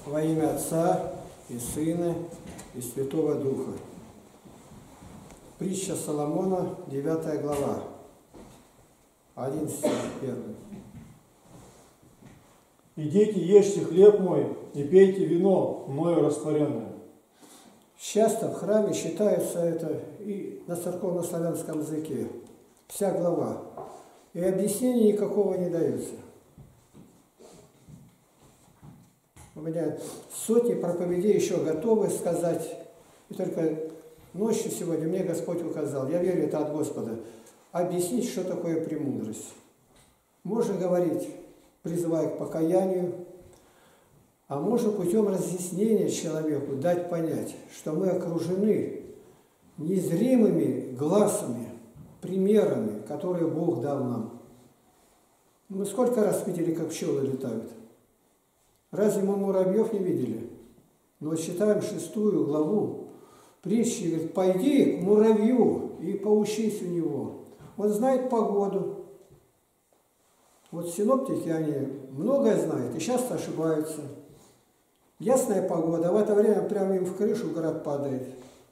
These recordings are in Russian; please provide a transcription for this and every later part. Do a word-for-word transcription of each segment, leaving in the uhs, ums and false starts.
Во имя Отца и Сына и Святого Духа. Притча Соломона, девятая глава, одиннадцатый первый. «Идите, ешьте хлеб мой и пейте вино мною растворенное». Часто в храме считается это и на церковно-славянском языке. Вся глава. И объяснений никакого не дается. У меня сотни проповедей еще готовы сказать. И только ночью сегодня мне Господь указал, я верю, это от Господа, объяснить, что такое премудрость. Можно говорить, призывая к покаянию, а можно путем разъяснения человеку дать понять, что мы окружены незримыми глазами, примерами, которые Бог дал нам. Мы сколько раз видели, как пчелы летают? Разве мы муравьев не видели? Но вот читаем шестую главу притчи, говорит, пойди к муравью и поучись у него. Он знает погоду. Вот синоптики, они многое знают и часто ошибаются. Ясная погода, а в это время прямо им в крышу град падает.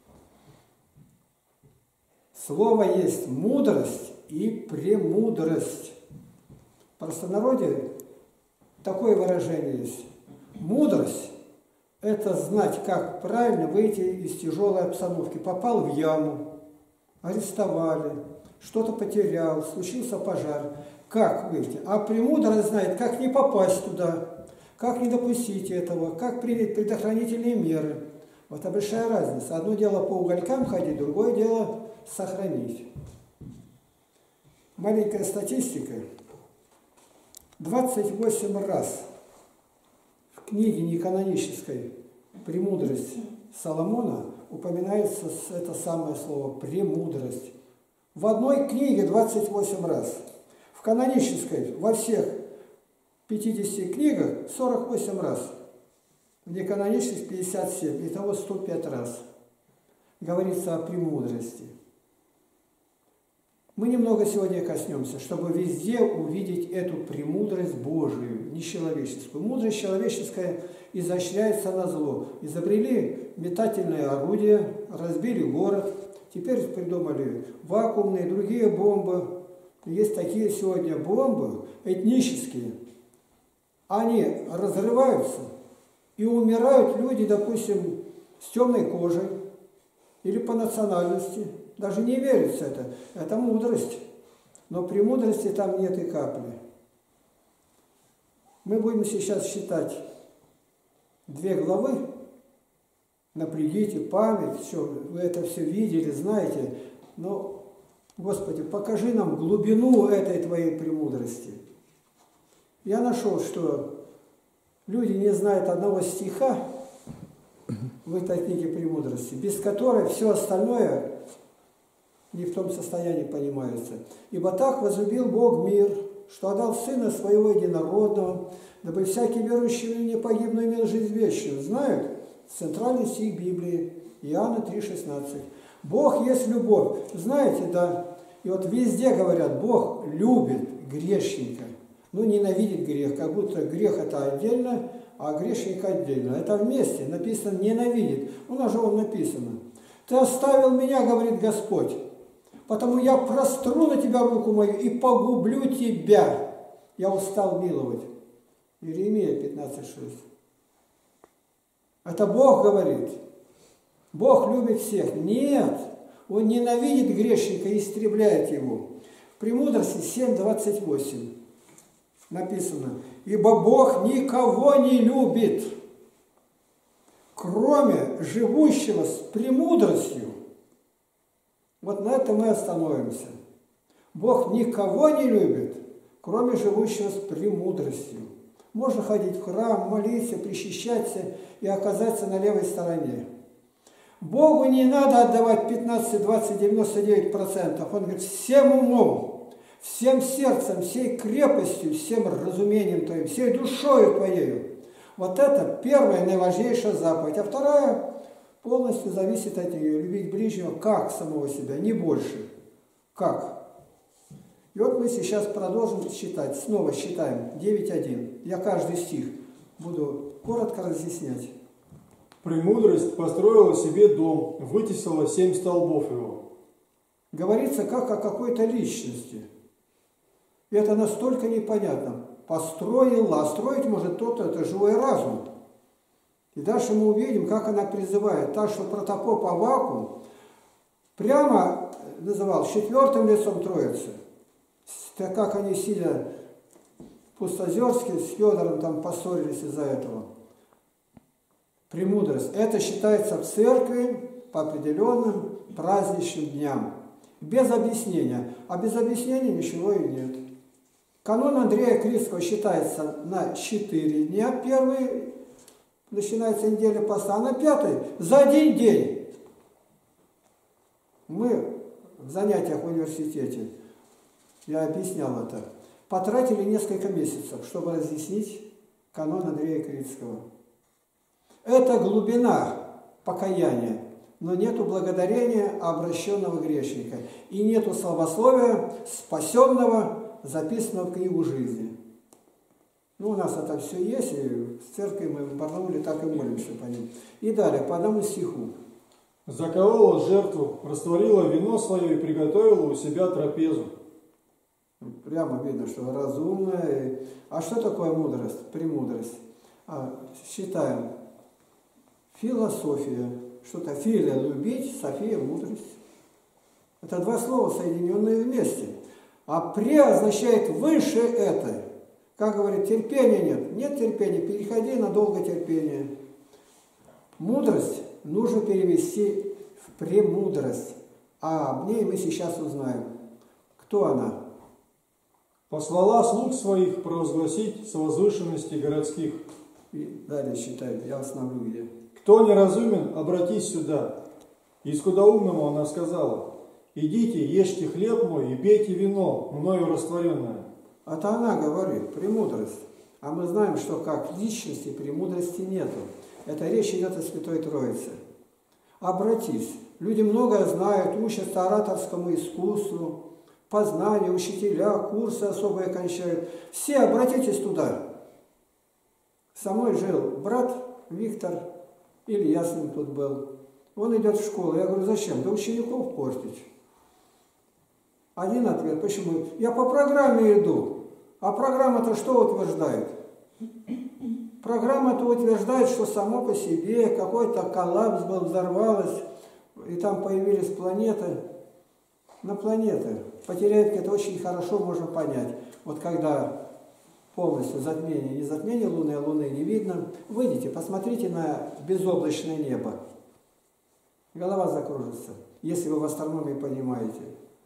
Слово есть мудрость и премудрость. В простонародье такое выражение есть. Мудрость – это знать, как правильно выйти из тяжелой обстановки. Попал в яму, арестовали, что-то потерял, случился пожар. Как выйти? А премудрость знает, как не попасть туда, как не допустить этого, как принять предохранительные меры. Вот это большая разница. Одно дело по уголькам ходить, другое дело сохранить. Маленькая статистика. двадцать восемь раз в книге неканонической «Премудрость Соломона» упоминается это самое слово «премудрость». В одной книге двадцать восемь раз. В канонической во всех пятидесяти книгах сорок восемь раз. В неканонических пятьдесят семь. Итого сто пять раз. Говорится о премудрости. Мы немного сегодня коснемся, чтобы везде увидеть эту премудрость Божию, не человеческую. Мудрость человеческая изощряется на зло. Изобрели метательное орудие, разбили город, теперь придумали вакуумные, другие бомбы. Есть такие сегодня бомбы этнические. Они разрываются, и умирают люди, допустим, с темной кожей или по национальности. Даже не верится это. Это мудрость. Но премудрости там нет и капли. Мы будем сейчас считать две главы. Напрягите память, все, вы это все видели, знаете. Но, Господи, покажи нам глубину этой Твоей премудрости. Я нашел, что люди не знают одного стиха в этой книге премудрости, без которой все остальное не в том состоянии понимается. «Ибо так возлюбил Бог мир, что отдал Сына Своего Единородного, дабы всякий верующий не погиб, но имел жизнь вечную». Знают? Центральный стих Библии, Иоанна три шестнадцать. Бог есть любовь. Знаете, да? И вот везде говорят, Бог любит грешника. Ну, ненавидит грех, как будто грех это отдельно, а грешник отдельно. Это вместе. Написано «ненавидит». У нас же он написано. «Ты оставил меня, говорит Господь, потому я простру на тебя руку мою и погублю тебя. Я устал миловать». Иеремия пятнадцать шесть. Это Бог говорит. Бог любит всех. Нет. Он ненавидит грешника и истребляет его. В Премудрости семь двадцать восемь написано: «Ибо Бог никого не любит, кроме живущего с премудростью». Вот на этом мы остановимся. Бог никого не любит, кроме живущего с премудростью. Можно ходить в храм, молиться, причащаться и оказаться на левой стороне. Богу не надо отдавать пятнадцать, двадцать, девяносто девять процентов. Он говорит, всем умом, всем сердцем, всей крепостью, всем разумением твоим, всей душою твоею. Вот это первая, наиважнейшая заповедь. А вторая полностью зависит от нее. Любить ближнего как самого себя, не больше. Как? И вот мы сейчас продолжим считать. Снова считаем девять один. Я каждый стих буду коротко разъяснять. Премудрость построила себе дом, вытесила семь столбов его. Говорится как о какой-то личности. И это настолько непонятно. Построила, а строить может тот-то, это живой разум. И дальше мы увидим, как она призывает. Так что протопоп Аввакум прямо называл четвертым лицом Троицы. Так как они, сидя в Пустозерске, с Федором там поссорились из-за этого. Премудрость. Это считается в церкви по определенным праздничным дням. Без объяснения. А без объяснения ничего и нет. Канон Андрея Критского считается на четыре дня. Первый начинается неделя поста, а на пятый за один день. Мы в занятиях в университете, я объяснял это, потратили несколько месяцев, чтобы разъяснить канон Андрея Критского. Это глубина покаяния, но нету благодарения обращенного грешника. И нету славословия спасенного, записанного в книгу жизни. Ну, у нас это все есть, и в церкви мы в Барнауле так и молимся по ним. И далее, по одному стиху. Заколола жертву, растворила вино свое и приготовила у себя трапезу. Прямо видно, что разумная. А что такое мудрость, премудрость? А, считаем. Философия. Что-то филя – любить, софия – мудрость. Это два слова, соединенные вместе. А пре означает выше этой. Как говорит, терпения нет. Нет терпения, переходи на долготерпение. Мудрость нужно перевести в премудрость. А об ней мы сейчас узнаем. Кто она? Послала слуг своих провозгласить с возвышенности городских. И далее считаю, я остановлю где. Кто неразумен, обратись сюда. И скудоумному она сказала: идите, ешьте хлеб мой и пейте вино, мною растворенное. Это она говорит, премудрость. А мы знаем, что как личности премудрости нету. Это речь идет о Святой Троице. Обратись. Люди многое знают, учатся ораторскому искусству, познанию, учителя, курсы особые кончают. Все обратитесь туда. Со мной жил брат Виктор, Илья с ним тут был. Он идет в школу. Я говорю, зачем? Да учеников портить. Один ответ. Почему? Я по программе иду. А программа-то что утверждает? Программа-то утверждает, что само по себе какой-то коллапс был, взорвалось, и там появились планеты. На планеты. По теряевке это очень хорошо можно понять. Вот когда полностью затмение, не затмение Луны, а Луны не видно, выйдите, посмотрите на безоблачное небо. Голова закружится, если вы в астрономии понимаете.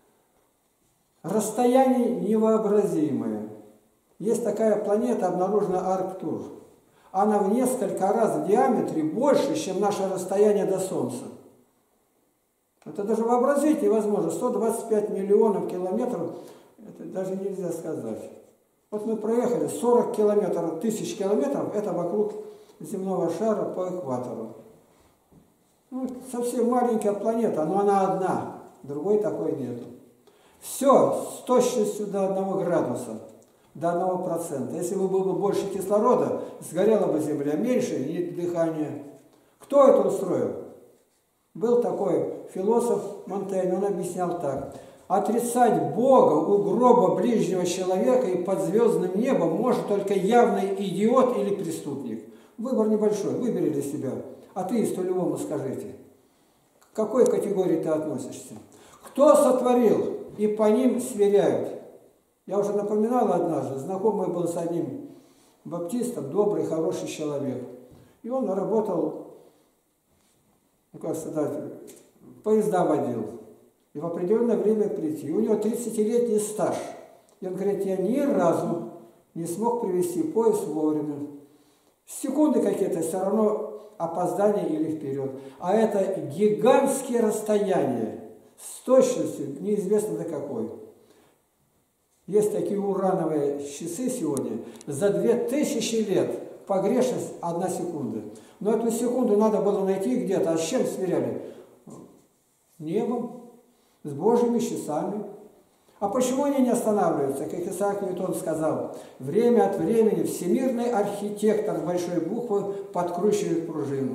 Расстояние невообразимое. Есть такая планета, обнаружена Арктур. Она в несколько раз в диаметре больше, чем наше расстояние до Солнца. Это даже вообразить невозможно. сто двадцать пять миллионов километров, это даже нельзя сказать. Вот мы проехали сорок километров, тысяч километров, это вокруг земного шара по экватору. Ну, совсем маленькая планета, но она одна, другой такой нету. Все с точностью до одного градуса, до одного процента. Если бы было больше кислорода, сгорела бы Земля, меньше, нет дыхания. Кто это устроил? Был такой философ Монтень, он объяснял так. Отрицать Бога у гроба ближнего человека и под звездным небом может только явный идиот или преступник. Выбор небольшой, выбери для себя. Атеисту любому скажите, к какой категории ты относишься? Кто сотворил? И по ним сверяют. Я уже напоминал однажды, знакомый был с одним баптистом, добрый, хороший человек. И он работал, ну как сказать, поезда водил. И в определенное время прийти. И у него тридцатилетний стаж. И он говорит, я ни разу не смог привести поезд вовремя. Секунды какие-то, все равно опоздание или вперед. А это гигантские расстояния. С точностью неизвестно до какой. Есть такие урановые часы сегодня. За две тысячи лет погрешность одна секунда. Но эту секунду надо было найти где-то. А с чем сверяли? С небом, с Божьими часами. А почему они не останавливаются? Как Исаак Ньютон сказал, время от времени всемирный архитектор с большой буквы подкручивает пружину.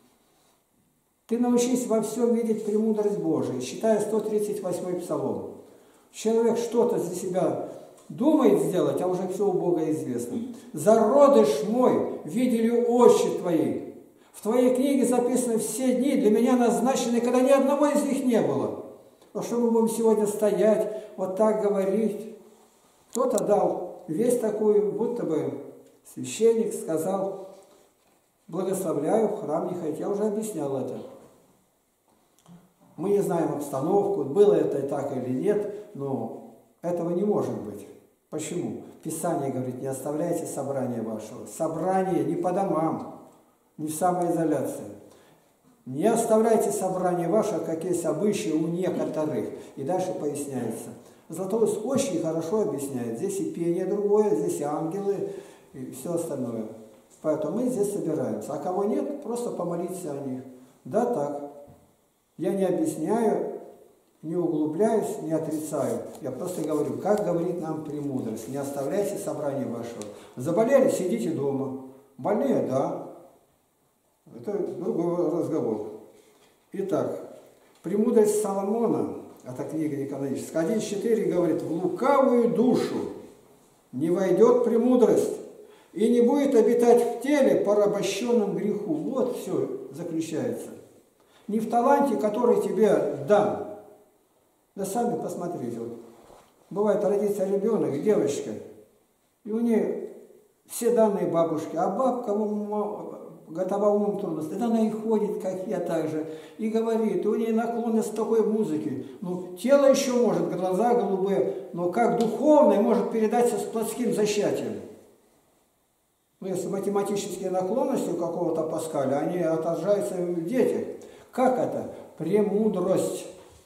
Ты научись во всем видеть премудрость Божию, считая сто тридцать восьмой псалом. Человек что-то за себя думает сделать, а уже все у Бога известно. «Зародыш мой, видели очи твои». В твоей книге записаны все дни, для меня назначены, когда ни одного из них не было. Но что мы будем сегодня стоять, вот так говорить? Кто-то дал весть такую, будто бы священник сказал, благословляю, в храм не ходить. Я уже объяснял это. Мы не знаем обстановку, было это и так или нет, но этого не может быть. Почему? Писание говорит, не оставляйте собрания вашего. Собрание не по домам, не в самоизоляции. Не оставляйте собрание ваше, как есть обычаи у некоторых. И дальше поясняется. Златоуст очень хорошо объясняет. Здесь и пение другое, здесь и ангелы, и все остальное. Поэтому мы здесь собираемся. А кого нет, просто помолитесь о них. Да, так. Я не объясняю, не углубляюсь, не отрицаю. Я просто говорю, как говорит нам премудрость. Не оставляйте собрание вашего. Заболели, сидите дома. Больные, да. Это другой разговор. Итак, премудрость Соломона, это книга неканоническая, один четыре говорит, в лукавую душу не войдет премудрость и не будет обитать в теле порабощенном греху. Вот все заключается. Не в таланте, который тебе дан. Да сами посмотрите. Вот. Бывает, родится ребенок, девочка, и у нее все данные бабушки, а бабка готова умом трудности. Да она и ходит, как я, так же, и говорит, у нее наклонность такой музыки. Ну, тело еще может, глаза голубые, но как духовное может передаться с плотским зачатием. Ну, если математические наклонности у какого-то Паскаля, они отражаются в детях. Как это? Премудрость.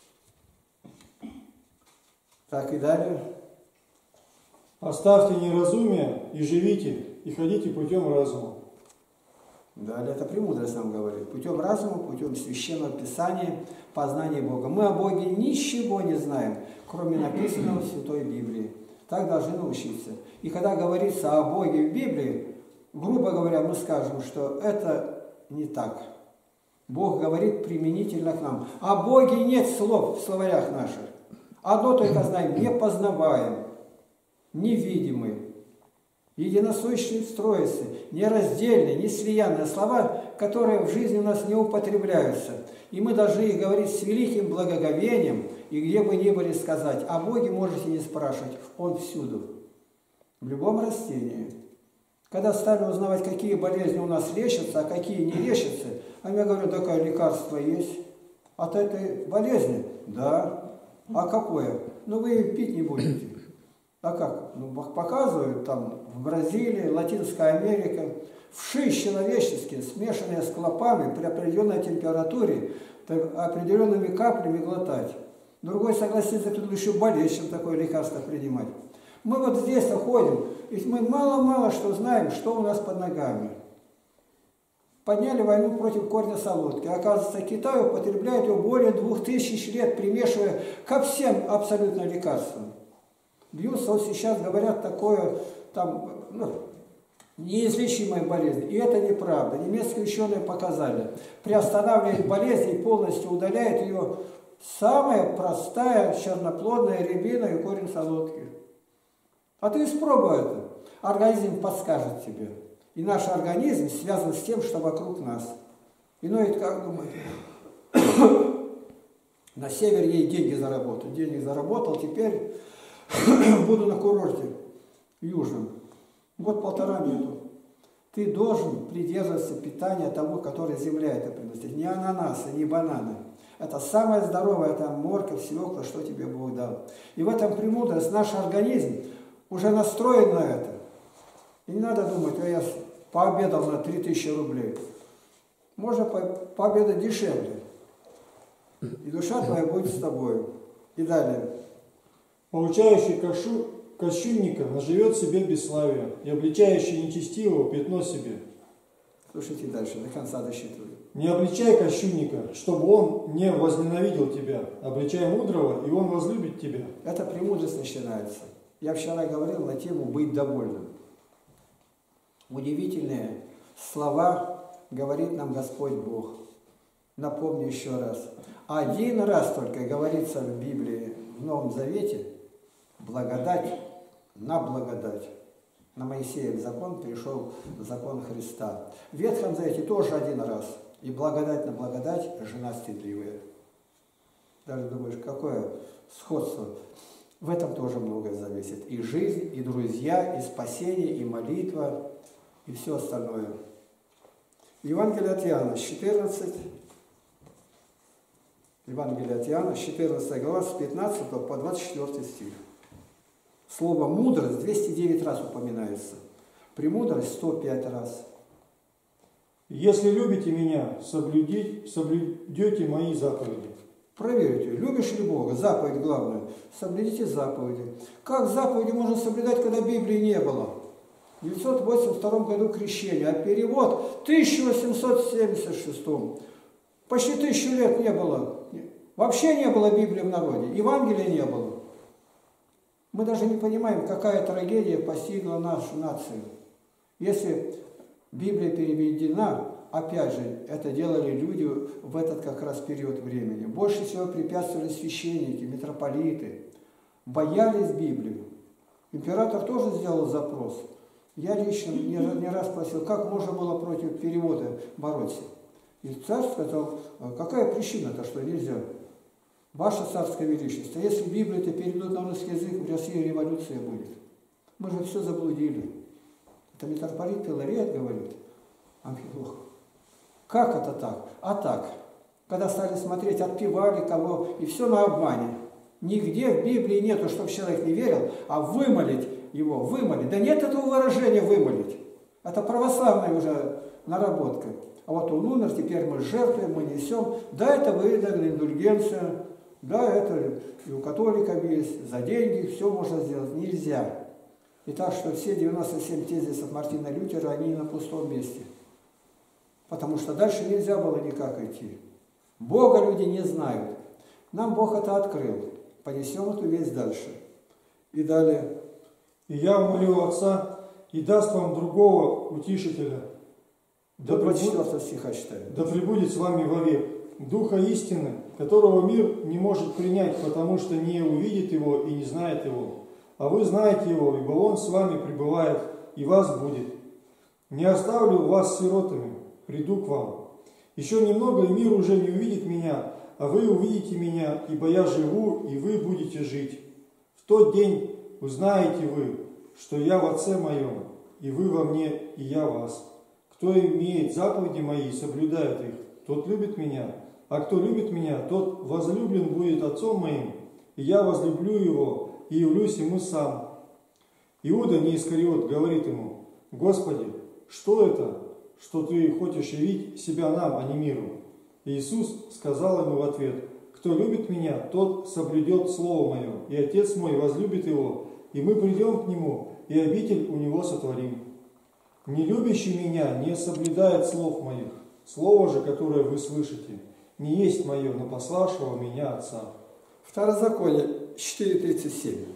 Так и далее. Оставьте неразумие и живите, и ходите путем разума. Далее это премудрость нам говорит. Путем разума, путем священного писания, познания Бога. Мы о Боге ничего не знаем, кроме написанного в Святой Библии. Так должны научиться. И когда говорится о Боге в Библии, грубо говоря, мы скажем, что это не так. Бог говорит применительно к нам. О Боге нет слов в словарях наших. Одно только знаем, непознаваем, невидимый, единосущный в Троице, нераздельный, неслиянные слова, которые в жизни у нас не употребляются. И мы должны их говорить с великим благоговением, и где бы ни были сказать, о Боге можете не спрашивать, Он всюду, в любом растении. Когда стали узнавать, какие болезни у нас лечатся, а какие не лечатся, а я говорю, такое лекарство есть от этой болезни? Да. А какое? Ну вы пить не будете. А как? Ну, показывают там в Бразилии, Латинская Америка, вши человеческие, смешанные с клопами при определенной температуре, определенными каплями глотать. Другой согласится, кто еще болезнь, чем такое лекарство принимать. Мы вот здесь ходим, и мы мало-мало что знаем, что у нас под ногами. Подняли войну против корня солодки. Оказывается, Китай употребляет его более двух тысяч лет, примешивая ко всем абсолютно лекарствам. Бьются, вот сейчас говорят такое, там, ну, неизлечимая болезнь. И это неправда. Немецкие ученые показали. Приостанавливает болезнь и полностью удаляет ее самая простая черноплодная рябина и корень солодки. А ты испробуй это. Организм подскажет тебе. И наш организм связан с тем, что вокруг нас. Иной, как думает, на севере ей деньги заработать. Деньги заработал, теперь буду на курорте южном. Вот полтора нету. Ты должен придерживаться питания того, которое земля это приносит. Не ананасы, не бананы. Это самое здоровое, это морковь, свекла, что тебе Бог дал. И в этом премудрость. Наш организм уже настроен на это. И не надо думать, а я пообедал на три тысячи рублей. Можно по пообедать дешевле. И душа твоя будет с тобой. И далее. Получающий кошу, кощунника наживет себе бесславие, и обличающий нечестивого пятно себе. Слушайте дальше, до конца досчитываю. Не обличай кощунника, чтобы он не возненавидел тебя. Обличай мудрого, и он возлюбит тебя. Это премудрость начинается. Я вчера говорил на тему «быть довольным». Удивительные слова говорит нам Господь Бог. Напомню еще раз. Один раз только говорится в Библии, в Новом Завете, благодать на благодать. На Моисеев закон перешел закон Христа. В Ветхом Завете тоже один раз. И благодать на благодать, жена стыдливая. Даже думаешь, какое сходство. В этом тоже многое зависит. И жизнь, и друзья, и спасение, и молитва, и все остальное. Евангелие от Иоанна, четырнадцать. Евангелие от Иоанна, четырнадцатая глава, с пятнадцатого по двадцать четвёртый стих. Слово «мудрость» двести девять раз упоминается. «Премудрость» сто пять раз. Если любите меня, соблюдите, соблюдете мои заповеди. Проверьте, любишь ли Бога? Заповедь главная. Соблюдите заповеди. Как заповеди можно соблюдать, когда Библии не было? В девятьсот восемьдесят втором году крещение, а перевод в тысяча восемьсот семьдесят шестом. Почти тысячу лет не было. Вообще не было Библии в народе. Евангелия не было. Мы даже не понимаем, какая трагедия постигла нашу нацию. Если Библия переведена, опять же, это делали люди в этот как раз период времени. Больше всего препятствовали священники, митрополиты. Боялись Библию. Император тоже сделал запрос. Я лично не, не раз спросил, как можно было против перевода бороться. И царь сказал, какая причина-то, что нельзя? Ваше царское величество, если Библию-то переведут на русский язык, в России революция будет. Мы же все заблудили. Это митрополит Пиларет говорит, Амфилох. Как это так? А так, когда стали смотреть, отпевали кого, и все на обмане. Нигде в Библии нету, чтобы человек не верил, а вымолить его, вымолить. Да нет этого выражения «вымолить». Это православная уже наработка. А вот он умер, теперь мы жертвуем, мы несем. Да, это выдали, индульгенция. Да, это и у католиков есть. За деньги все можно сделать. Нельзя. И так что все девяносто семь тезисов Мартина Лютера, они на пустом месте. Потому что дальше нельзя было никак идти. Бога люди не знают. Нам Бог это открыл. Понесем эту весть дальше. И далее. И я молю Отца, и даст вам другого утешителя. До двадцать четвёртого стиха читаю. Да пребудет с вами вовек Духа истины, которого мир не может принять, потому что не увидит его и не знает его. А вы знаете его, ибо он с вами пребывает и вас будет. Не оставлю вас сиротами, приду к вам. Еще немного, и мир уже не увидит меня, а вы увидите меня, ибо я живу, и вы будете жить. В тот день узнаете вы, что я в Отце моем, и вы во мне, и я в вас. Кто имеет заповеди мои и соблюдает их, тот любит меня, а кто любит меня, тот возлюблен будет Отцом моим, и я возлюблю его, и явлюсь ему сам. Иуда не Искариот говорит ему: Господи, что это, что ты хочешь явить себя нам, а не миру? И Иисус сказал ему в ответ: кто любит меня, тот соблюдет слово мое, и Отец мой возлюбит его, и мы придем к нему, и обитель у него сотворим. Не любящий меня не соблюдает слов моих. Слово же, которое вы слышите, не есть мое, но пославшего меня Отца. Второзаконие четыре тридцать семь.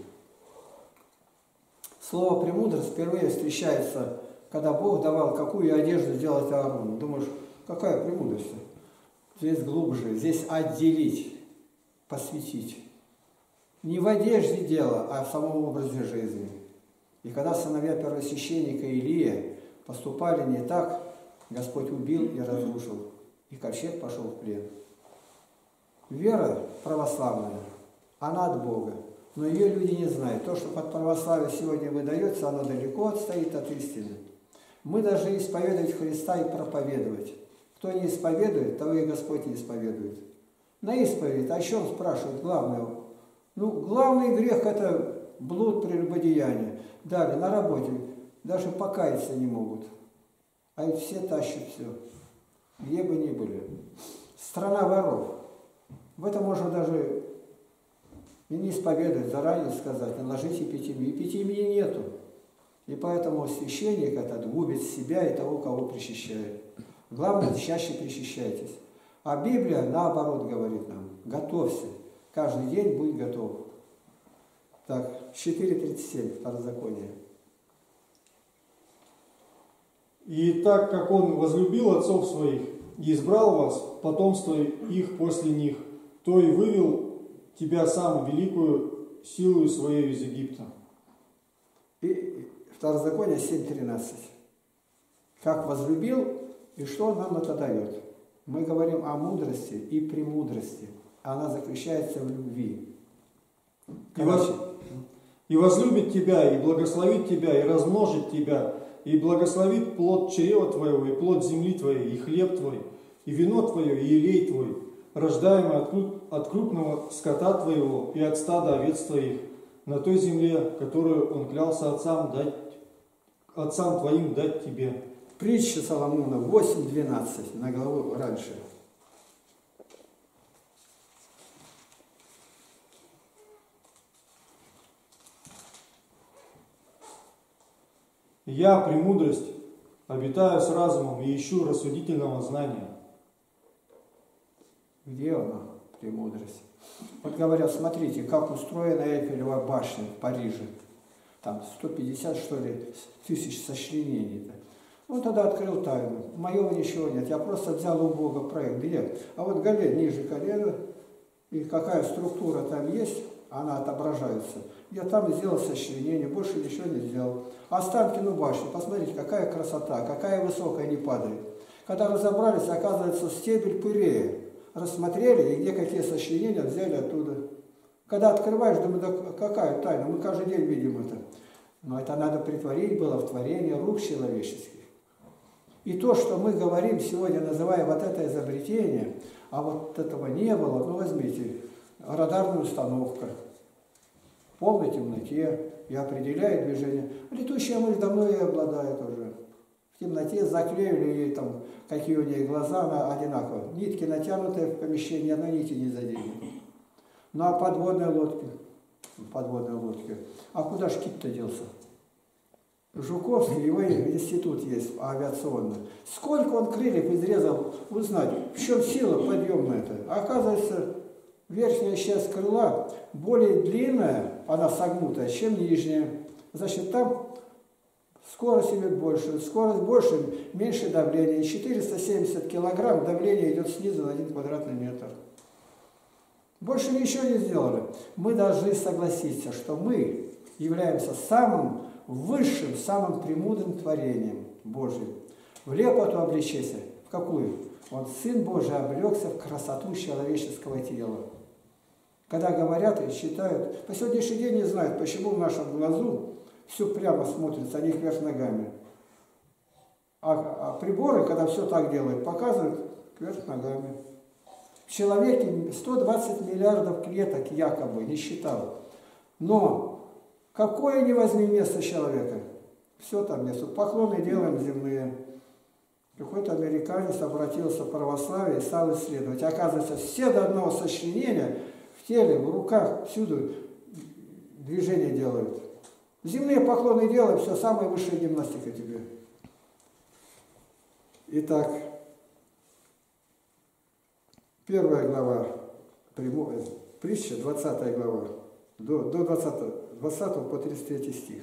Слово «премудрость» впервые встречается, когда Бог давал, какую одежду сделать Аарону. Думаешь, какая премудрость? Здесь глубже, здесь отделить, посвятить. Не в одежде дело, а в самом образе жизни. И когда сыновья первосвященника Илия поступали не так, Господь убил и разрушил, и ковчег пошел в плен. Вера православная, она от Бога, но ее люди не знают. То, что под православие сегодня выдается, оно далеко отстоит от истины. Мы должны исповедовать Христа и проповедовать. Кто не исповедует, того и Господь не исповедует. На исповедь о чем спрашивают главное? Ну, главный грех – это блуд, прелюбодеяние. Далее, на работе даже покаяться не могут. А ведь все тащат все, где бы ни были. Страна воров. В этом можно даже и не исповедовать, заранее сказать, наложить эпитемию. Эпитемии нету. И поэтому священник этот губит себя и того, кого причащает. Главное, чаще причащайтесь. А Библия, наоборот, говорит нам, готовься. Каждый день будь готов. Так, четыре тридцать семь, Второзаконие. И так как он возлюбил отцов своих и избрал вас, потомство их после них, то и вывел тебя сам великую силою своей из Египта. И Второзаконие семь тринадцать. Как возлюбил, и что он нам это дает? Мы говорим о мудрости и премудрости. Она заключается в любви. И, воз... и возлюбит тебя, и благословит тебя, и размножит тебя, и благословит плод чрева твоего, и плод земли твоей, и хлеб твой, и вино твое, и елей твой, рождаемый от, от крупного скота твоего и от стада овец твоих, на той земле, которую он клялся отцам, дать, отцам твоим дать тебе. Притча Соломона восемь двенадцать, на главу раньше. Я, премудрость, обитаю с разумом и ищу рассудительного знания. Где она, премудрость? Вот говорят, смотрите, как устроена Эйфелева башня в Париже. Там сто пятьдесят, что ли, тысяч сочленений-то. Он тогда открыл тайну. Моего ничего нет. Я просто взял у Бога проект. Где? А вот галет ниже колена, и какая структура там есть, она отображается. Я там сделал сочленение, больше ничего не сделал. Останкину башню, посмотрите, какая красота, какая высокая, не падает. Когда разобрались, оказывается, стебель пырея. Рассмотрели, и где какие сочленения, взяли оттуда. Когда открываешь, думаю, да какая тайна, мы каждый день видим это. Но это надо притворить было в творение рук человеческих. И то, что мы говорим сегодня, называя вот это изобретение, а вот этого не было, ну возьмите, радарная установка, в полной темноте и определяет движение. Летущая мышь давно и обладает уже. В темноте заклеили ей там, какие у нее глаза, она одинаково. Нитки натянутые в помещении, одной нити не задели. Ну а подводные лодки? Подводные лодки. А куда ж кит-то делся? Жуковский, его институт есть авиационный. Сколько он крыльев изрезал, узнать, в чем сила подъемная-то. Оказывается, верхняя часть крыла более длинная, она согнутая, чем нижняя. Значит, там скорость имеет больше, скорость больше, меньше давления. четыреста семьдесят килограмм давление идет снизу на один квадратный метр. Больше ничего не сделали. Мы должны согласиться, что мы являемся самым высшим, самым премудрым творением Божьим. В лепоту облечься. В какую? Он, Сын Божий, облегся в красоту человеческого тела. Когда говорят и считают, по сегодняшний день не знают, почему в нашем глазу все прямо смотрится, а не вверх ногами. А, а приборы, когда все так делают, показывают вверх ногами. В человеке сто двадцать миллиардов клеток якобы, не считал. Но какое ни возьми место человека, все там место. Поклоны делаем земные. Какой-то американец обратился в православие и стал исследовать. Оказывается, все до одного сочленения в теле, в руках, всюду движения делают. Земные поклоны делаем, все, самая высшая гимнастика тебе. Итак, первая глава, притча, двадцатая глава, до, до двадцатого, двадцатого по тридцать третий стих.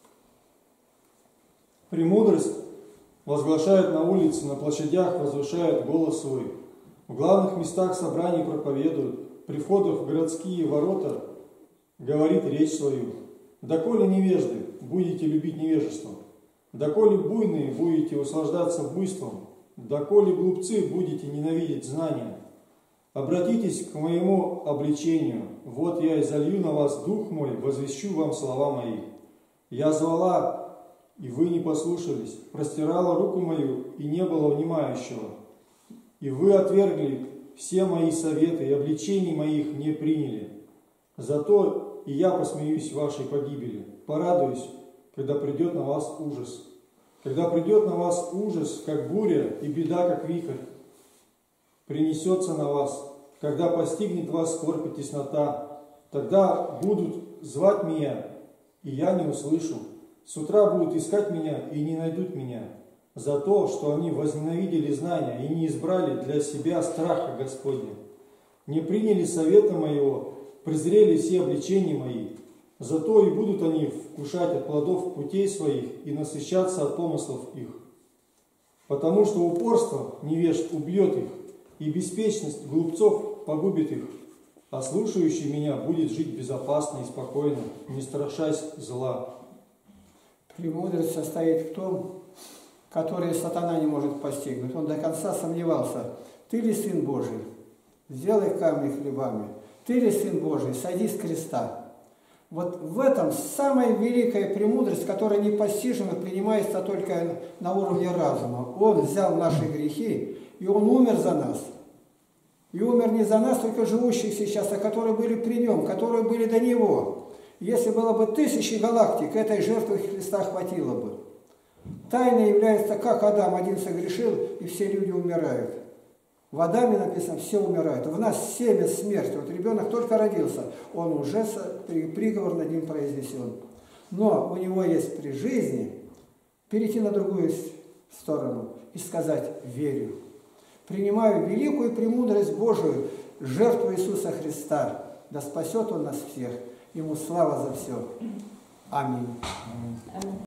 Премудрость возглашает на улице, на площадях возвышает голос свой. В главных местах собраний проповедует, при входах в городские ворота говорит речь свою. Доколе невежды, будете любить невежество. Доколе буйные, будете услаждаться буйством. Доколе глупцы, будете ненавидеть знания. Обратитесь к моему обличению. Вот я изолью на вас дух мой, возвещу вам слова мои. Я звала, и вы не послушались, простирала руку мою, и не было внимающего. И вы отвергли все мои советы, и обличений моих не приняли. Зато и я посмеюсь вашей погибели, порадуюсь, когда придет на вас ужас. Когда придет на вас ужас, как буря, и беда, как вихрь, принесется на вас, когда постигнет вас скорбь и теснота, тогда будут звать меня, и я не услышу. С утра будут искать меня, и не найдут меня. за то, что они возненавидели знания и не избрали для себя страха Господня, не приняли совета моего, презрели все обличения мои. Зато и будут они вкушать от плодов путей своих и насыщаться от помыслов их. Потому что упорство невежд убьет их, и беспечность глупцов погубит их, а слушающий меня будет жить безопасно и спокойно, не страшась зла. Премудрость состоит в том, который сатана не может постигнуть. Он до конца сомневался. Ты ли Сын Божий? Сделай камни хлебами. Ты ли Сын Божий? Сойди с креста. Вот в этом самая великая премудрость, которая непостижима, принимается только на уровне разума. Он взял наши грехи, и Он умер за нас. И умер не за нас, только живущих сейчас, а которые были при Нем, которые были до Него. Если было бы тысячи галактик, этой жертвы Христа хватило бы. Тайна является, как Адам один согрешил, и все люди умирают. В Адаме написано, все умирают. В нас семя смерти. Вот ребенок только родился, он уже приговор над ним произнесен. Но у него есть при жизни перейти на другую сторону и сказать «верю». Принимаю великую премудрость Божию, жертву Иисуса Христа. Да спасет Он нас всех. Ему слава за все. Аминь.